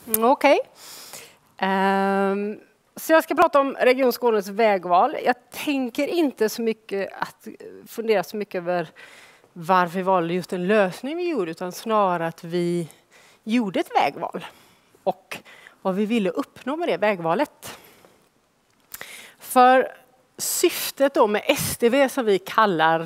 Okej. Så jag ska prata om Region Skånes vägval. Jag tänker inte så mycket att fundera så mycket över varför vi valde just en lösning vi gjorde, utan snarare att vi gjorde ett vägval och vad vi ville uppnå med det vägvalet. För syftet då med STV, som vi kallar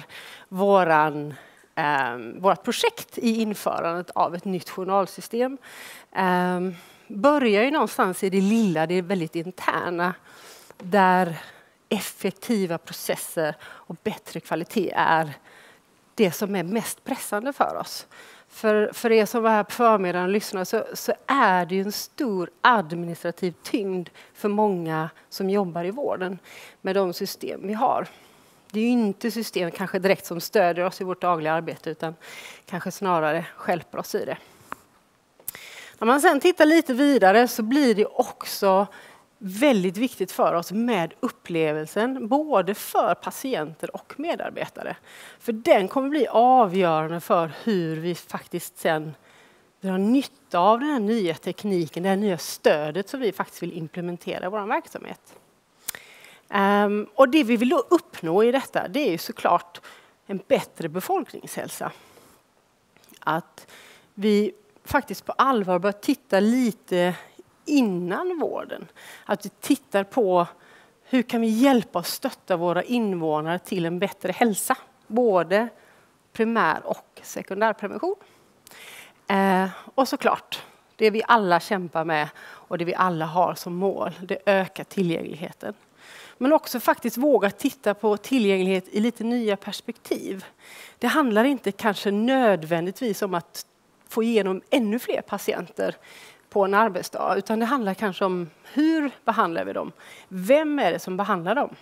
vårt projekt i införandet av ett nytt journalsystem, börjar ju någonstans i det lilla, det är väldigt interna, där effektiva processer och bättre kvalitet är det som är mest pressande för oss. För er som var här på förmiddagen och lyssnade så är det ju en stor administrativ tyngd för många som jobbar i vården med de system vi har. Det är ju inte system kanske direkt som stödjer oss i vårt dagliga arbete, utan kanske snarare stjälper oss i det. När man sen tittar lite vidare så blir det också väldigt viktigt för oss med upplevelsen, både för patienter och medarbetare. För den kommer bli avgörande för hur vi faktiskt sen drar nytta av den här nya tekniken, det här nya stödet som vi faktiskt vill implementera i vår verksamhet. Och det vi vill då uppnå i detta, det är ju såklart en bättre befolkningshälsa. Att vi faktiskt på allvar bör titta lite innan vården. Att vi tittar på hur kan vi hjälpa och stötta våra invånare till en bättre hälsa. Både primär- och sekundärprevention. Och såklart, det vi alla kämpar med och det vi alla har som mål, det ökar tillgängligheten. Men också faktiskt våga titta på tillgänglighet i lite nya perspektiv. Det handlar inte kanske nödvändigtvis om att få igenom ännu fler patienter på en arbetsdag, utan det handlar kanske om hur behandlar vi dem? Vem är det som behandlar dem?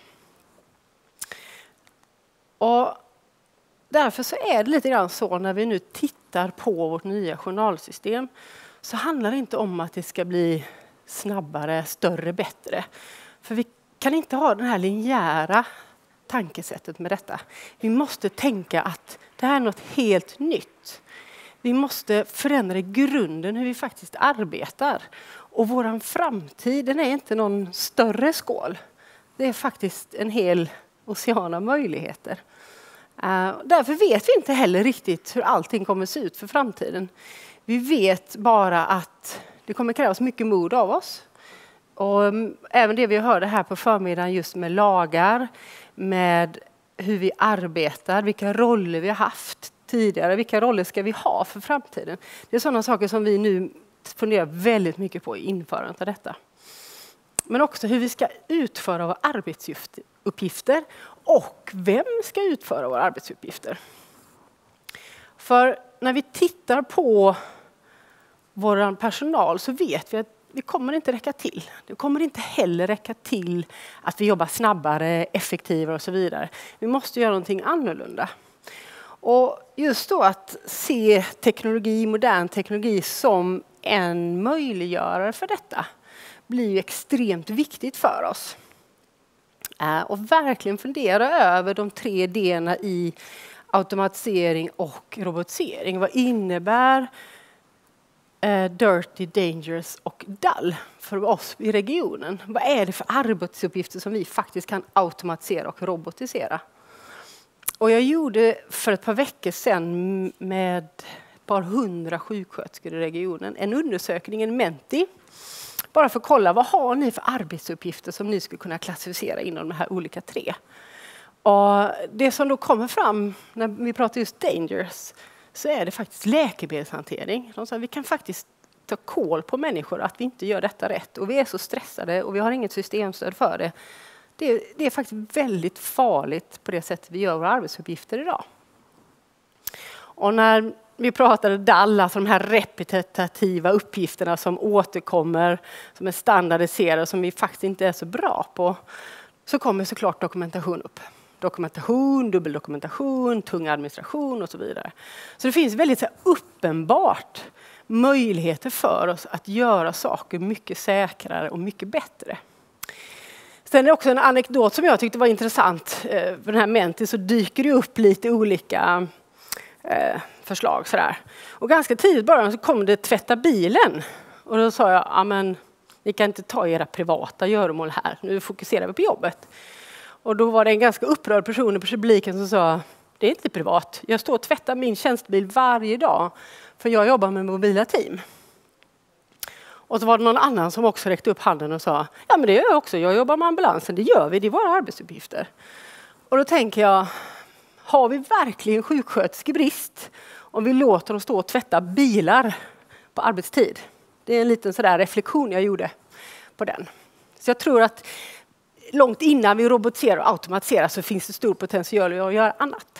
Och därför så är det lite grann så när vi nu tittar på vårt nya journalsystem, så handlar det inte om att det ska bli snabbare, större, bättre. För vi kan inte ha det här linjära tankesättet med detta. Vi måste tänka att det här är något helt nytt. Vi måste förändra i grunden hur vi faktiskt arbetar. Och vår framtid, den är inte någon större skål. Det är faktiskt en hel ocean av möjligheter. Därför vet vi inte heller riktigt hur allting kommer se ut för framtiden. Vi vet bara att det kommer krävas mycket mod av oss. Och även det vi hörde här på förmiddagen just med lagar, med hur vi arbetar, vilka roller vi har haft tidigare, vilka roller ska vi ha för framtiden. Det är sådana saker som vi nu funderar väldigt mycket på i införandet av detta. Men också hur vi ska utföra våra arbetsuppgifter och vem ska utföra våra arbetsuppgifter. För när vi tittar på vår personal så vet vi att vi kommer inte räcka till. Det kommer inte heller räcka till att vi jobbar snabbare, effektivare och så vidare. Vi måste göra någonting annorlunda. Och just då att se teknologi, modern teknologi som en möjliggörare för detta blir ju extremt viktigt för oss. Och verkligen fundera över de 3 D:na i automatisering och robotisering. Vad innebär dirty, dangerous och dull för oss i regionen? Vad är det för arbetsuppgifter som vi faktiskt kan automatisera och robotisera? Och jag gjorde för ett par veckor sedan med ett par 100 sjuksköterskor i regionen en undersökning, en Menti. Bara för att kolla, vad har ni för arbetsuppgifter som ni skulle kunna klassificera inom de här olika 3? Och det som då kommer fram när vi pratar just dangerous, så är det faktiskt läkemedelshantering. De sa, vi kan faktiskt ta koll på människor att vi inte gör detta rätt. Och vi är så stressade och vi har inget systemstöd för det. Det är faktiskt väldigt farligt på det sättet vi gör våra arbetsuppgifter idag. Och när vi pratade DAL, alltså de här repetitiva uppgifterna som återkommer, som är standardiserade, som vi faktiskt inte är så bra på, så kommer såklart dokumentation upp. Dokumentation, dubbeldokumentation, tung administration och så vidare. Så det finns väldigt så uppenbart möjligheter för oss att göra saker mycket säkrare och mycket bättre. Sen är det också en anekdot som jag tyckte var intressant. För den här Menti så dyker det upp lite olika förslag. Sådär. Och ganska tidigt bara så kom det tvätta bilen. Och då sa jag, ja men ni kan inte ta era privata göromål här, nu fokuserar vi på jobbet. Och då var det en ganska upprörd person i publiken som sa, det är inte privat, jag står och tvättar min tjänstebil varje dag för jag jobbar med mobila team. Och så var det någon annan som också räckte upp handen och sa, ja men det gör jag också, jag jobbar med ambulansen, det gör vi, det är våra arbetsuppgifter. Och då tänker jag, har vi verkligen sjuksköterskebrist om vi låter dem stå och tvätta bilar på arbetstid? Det är en liten sådär reflektion jag gjorde på den. Så jag tror att långt innan vi robotiserar och automatiserar så finns det stor potential att göra annat.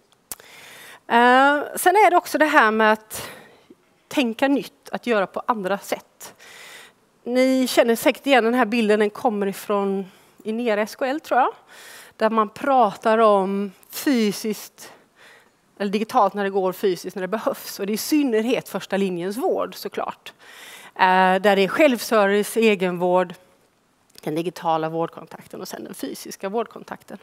Sen är det också det här med att tänka nytt, att göra på andra sätt. Ni känner säkert igen den här bilden, den kommer ifrån Inera SKL tror jag. Där man pratar om fysiskt, eller digitalt när det går, fysiskt när det behövs. Och det är i synnerhet första linjens vård såklart. Där det är självservice, egenvård, den digitala vårdkontakten och sen den fysiska vårdkontakten.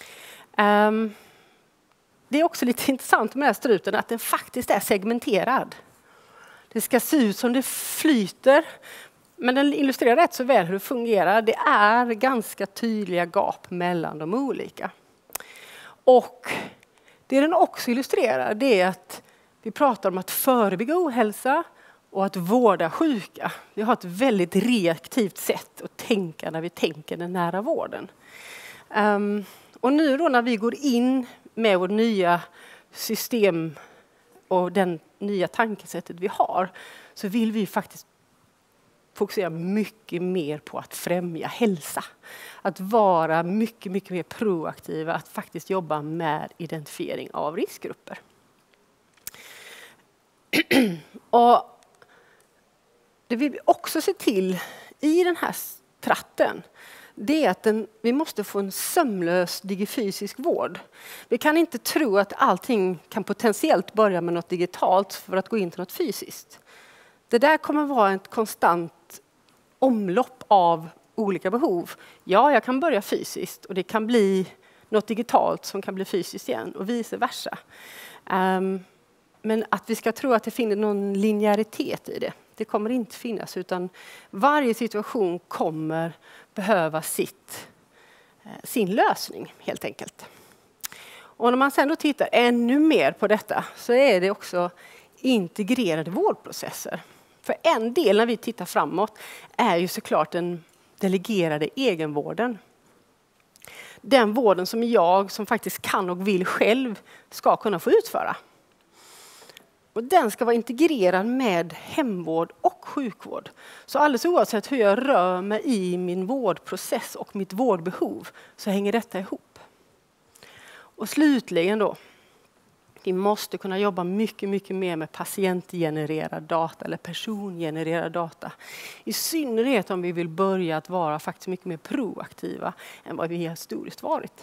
Det är också lite intressant med den här struten att den faktiskt är segmenterad. Det ska se ut som det flyter, men den illustrerar rätt så väl hur det fungerar. Det är ganska tydliga gap mellan de olika. Och det den också illustrerar det är att vi pratar om att förebygga ohälsa och att vårda sjuka. Vi har ett väldigt reaktivt sätt att tänka när vi tänker den nära vården. Och nu då när vi går in med vårt nya system och den nya tankesättet vi har så vill vi faktiskt fokusera mycket mer på att främja hälsa. Att vara mycket, mycket mer proaktiva, att faktiskt jobba med identifiering av riskgrupper. Och det vill vi också se till i den här tratten, det är att vi måste få en sömlös digifysisk vård. Vi kan inte tro att allting kan potentiellt börja med något digitalt för att gå in till något fysiskt. Det där kommer vara ett konstant omlopp av olika behov. Ja, jag kan börja fysiskt och det kan bli något digitalt som kan bli fysiskt igen och vice versa. Men att vi ska tro att det finns någon linjäritet i det, det kommer inte finnas, utan varje situation kommer behöva sin lösning helt enkelt. Och när man sen då tittar ännu mer på detta så är det också integrerade vårdprocesser. För en del när vi tittar framåt är ju såklart den delegerade egenvården. Den vården som jag som faktiskt kan och vill själv ska kunna få utföra. Och den ska vara integrerad med hemvård och sjukvård. Så alldeles oavsett hur jag rör mig i min vårdprocess och mitt vårdbehov så hänger detta ihop. Och slutligen då, vi måste kunna jobba mycket, mycket mer med patientgenererad data eller persongenererad data. I synnerhet om vi vill börja att vara faktiskt mycket mer proaktiva än vad vi historiskt varit.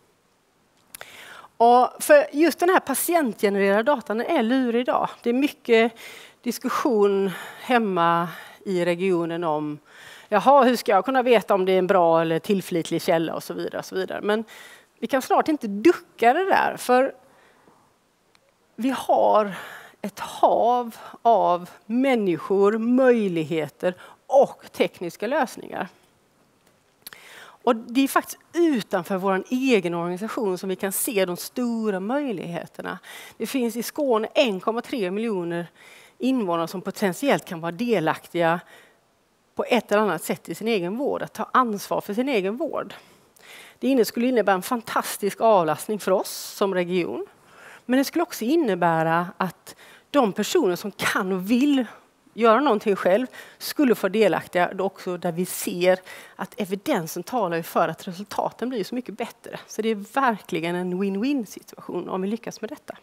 Och för just den här patientgenererade datan är lurig idag. Det är mycket diskussion hemma i regionen om hur ska jag kunna veta om det är en bra eller tillförlitlig källa och så vidare. Och så vidare. Men vi kan snart inte ducka det där, för vi har ett hav av människor, möjligheter och tekniska lösningar. Och det är faktiskt utanför vår egen organisation som vi kan se de stora möjligheterna. Det finns i Skåne 1,3 miljoner invånare som potentiellt kan vara delaktiga på ett eller annat sätt i sin egen vård, att ta ansvar för sin egen vård. Det skulle innebära en fantastisk avlastning för oss som region. Men det skulle också innebära att de personer som kan och vill göra någonting själv skulle få delaktiga också där vi ser att evidensen talar för att resultaten blir så mycket bättre. Så det är verkligen en win-win situation om vi lyckas med detta.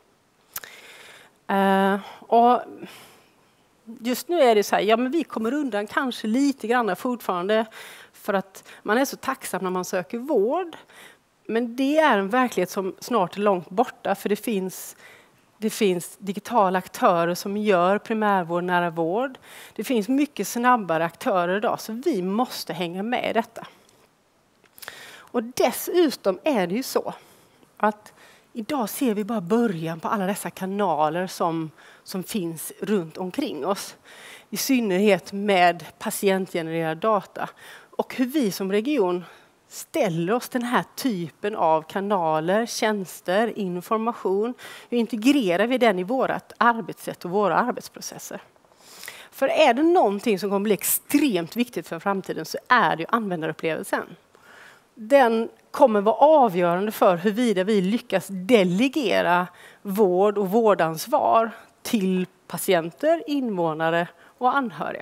Och just nu är det så här, men vi kommer undan kanske lite grann fortfarande för att man är så tacksam när man söker vård. Men det är en verklighet som snart är långt borta, för det finns digitala aktörer som gör primärvård, nära vård. Det finns mycket snabbare aktörer idag, så vi måste hänga med i detta. Och dessutom är det ju så att idag ser vi bara början på alla dessa kanaler som finns runt omkring oss. I synnerhet med patientgenererad data. Och hur vi som region ställer oss den här typen av kanaler, tjänster, information. Hur integrerar vi den i vårt arbetssätt och våra arbetsprocesser? För är det någonting som kommer bli extremt viktigt för framtiden så är det ju användarupplevelsen. Den kommer vara avgörande för huruvida vi lyckas delegera vård och vårdansvar till patienter, invånare och anhöriga.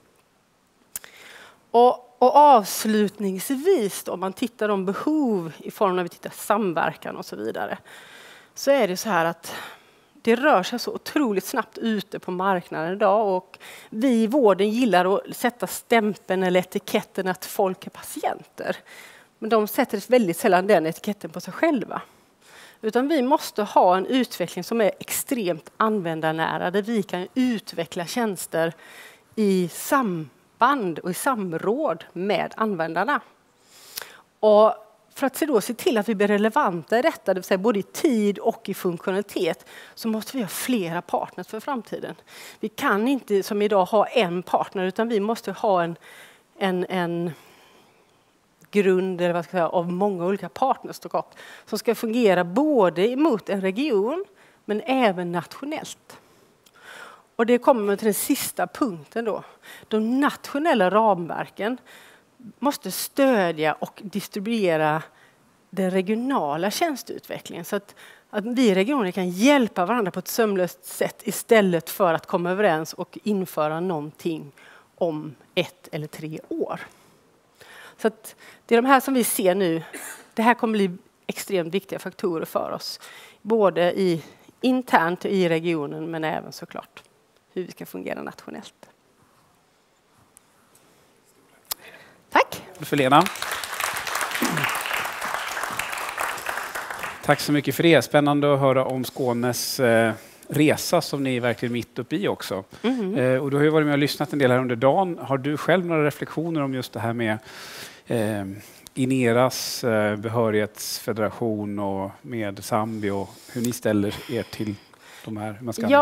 Och avslutningsvis, om man tittar på behov i form av samverkan och så vidare, så är det så här att det rör sig så otroligt snabbt ute på marknaden idag, och vi i vården gillar att sätta stämpeln eller etiketten att folk är patienter. Men de sätter väldigt sällan den etiketten på sig själva. Utan vi måste ha en utveckling som är extremt användarnära, där vi kan utveckla tjänster i samband och i samråd med användarna. Och för att se till att vi blir relevanta i detta, det vill säga både i tid och i funktionalitet, så måste vi ha flera partners för framtiden. Vi kan inte som idag ha en partner, utan vi måste ha en grund eller vad ska jag säga, av många olika partnerskap som ska fungera både emot en region men även nationellt. Och det kommer till den sista punkten då. De nationella ramverken måste stödja och distribuera den regionala tjänsteutvecklingen så att vi i regioner kan hjälpa varandra på ett sömlöst sätt istället för att komma överens och införa någonting om 1 eller 3 år. Så att det är de här som vi ser nu. Det här kommer bli extremt viktiga faktorer för oss. Både internt i regionen men även såklart hur vi ska fungera nationellt. Tack. För Lena. Tack så mycket för det. Spännande att höra om Skånes resa som ni är verkligen mitt uppe i också. Och du har ju varit med och lyssnat en del här under dagen. Har du själv några reflektioner om just det här med Ineras behörighetsfederation och med Sambi och hur ni ställer er till de här?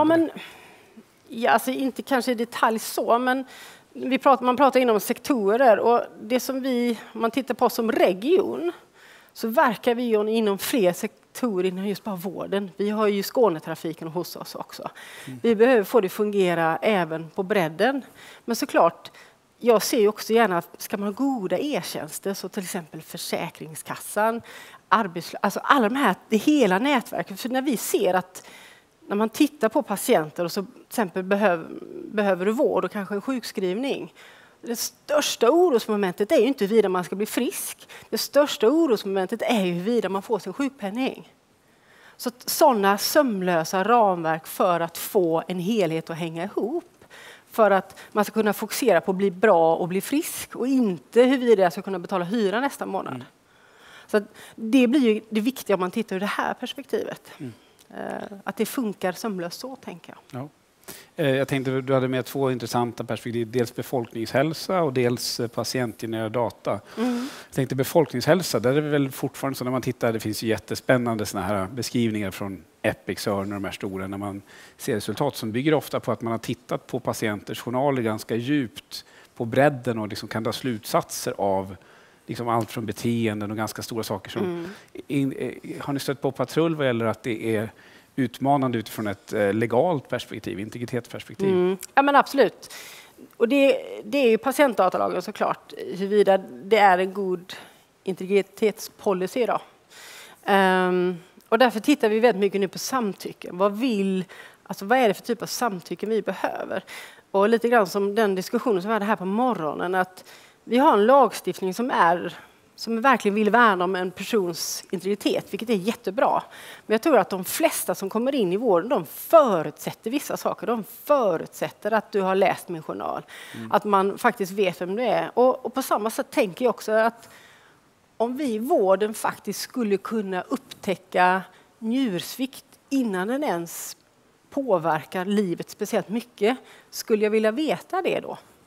Alltså inte kanske i detalj så, men man pratar inom sektorer, och det som om man tittar på som region så verkar vi inom fler sektorer inom just bara vården. Vi har ju Skånetrafiken hos oss också. Vi behöver få det fungera även på bredden. Men såklart, jag ser ju också gärna att ska man ha goda e-tjänster, så till exempel Försäkringskassan, alltså alla de här, det hela nätverket. För när vi ser att när man tittar på patienter och så till exempel behöver du vård och kanske en sjukskrivning. Det största orosmomentet är ju inte huruvida man ska bli frisk. Det största orosmomentet är ju huruvida man får sin sjukpenning. Så sådana sömlösa ramverk för att få en helhet att hänga ihop. För att man ska kunna fokusera på att bli bra och bli frisk och inte huruvida jag ska kunna betala hyra nästa månad. Så att det blir ju det viktiga om man tittar ur det här perspektivet. Att det funkar sömlöst så, tänker jag. Ja. Jag tänkte du hade med 2 intressanta perspektiv. Dels befolkningshälsa och dels patientgenererad data. Jag tänkte befolkningshälsa, där är det väl fortfarande så när man tittar, det finns ju jättespännande såna här beskrivningar från Epic, Cerner och de här stora, när man ser resultat som bygger ofta på att man har tittat på patienters journaler ganska djupt på bredden och liksom kan dra slutsatser av liksom allt från beteenden och ganska stora saker. Som har ni stött på patrull vad gäller att det är utmanande utifrån ett legalt perspektiv, integritetsperspektiv? Ja, men absolut. Och det är ju patientdatalagen såklart, huruvida det är en god integritetspolicy idag. Och därför tittar vi väldigt mycket nu på samtycke. Vad är det för typ av samtycke vi behöver? Och lite grann som den diskussionen som vi hade här på morgonen, att vi har en lagstiftning som verkligen vill värna om en persons integritet, vilket är jättebra. Men jag tror att de flesta som kommer in i vården, de förutsätter vissa saker. De förutsätter att du har läst min journal. Att man faktiskt vet vem du är. Och på samma sätt tänker jag också att om vi i vården faktiskt skulle kunna upptäcka njursvikt innan den ens påverkar livet speciellt mycket, skulle jag vilja veta det då?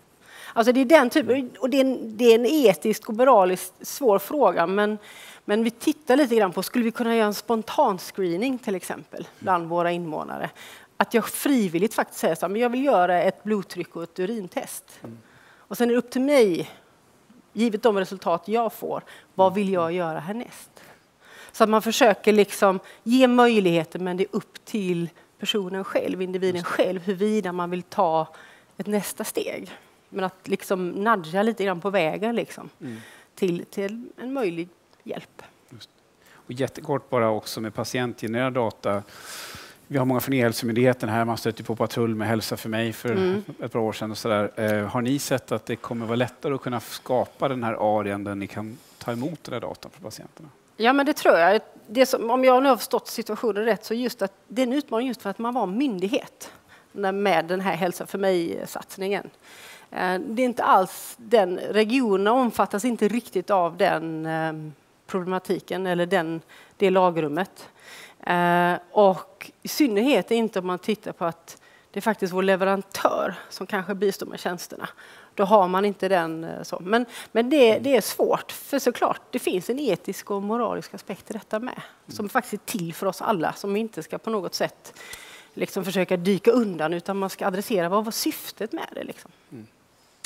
Alltså det är den typen, och det är en etiskt och moraliskt svår fråga, men vi tittar lite grann på, skulle vi kunna göra en spontan screening till exempel bland våra invånare? Att jag frivilligt faktiskt säger så här, men jag vill göra ett blodtryck och ett urintest. Och sen är det upp till mig, givet de resultat jag får, vad vill jag göra härnäst? Så att man försöker liksom ge möjligheter, men det är upp till personen själv, individen själv, huruvida man vill ta ett nästa steg. Men att liksom nudga lite grann på vägen liksom, till en möjlig hjälp. Just. Och jättekort bara också med patientgenererad data. Vi har många från E-hälsomyndigheten här, man stöter på patrull med Hälsa för mig för ett par år sedan. Och så där. Har ni sett att det kommer vara lättare att kunna skapa den här arean där ni kan ta emot den här datan för patienterna? Ja, men det tror jag. Om jag nu har förstått situationen rätt, så just att det är en utmaning just för att man var myndighet med den här Hälsa för mig-satsningen. Det är inte alls den regionen omfattas inte riktigt av den problematiken eller det lagrummet. Och i synnerhet inte om man tittar på att det är faktiskt vår leverantör som kanske bistår med tjänsterna. Då har man inte den så. Men det är svårt, för såklart det finns en etisk och moralisk aspekt i detta med. Som faktiskt är till för oss alla, som inte ska på något sätt liksom försöka dyka undan, utan man ska adressera vad var syftet med det. Liksom.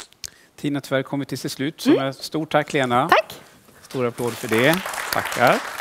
Tiden har tyvärr kommit till slut. Stort tack Lena. Tack. Stora applåder för det. Tackar.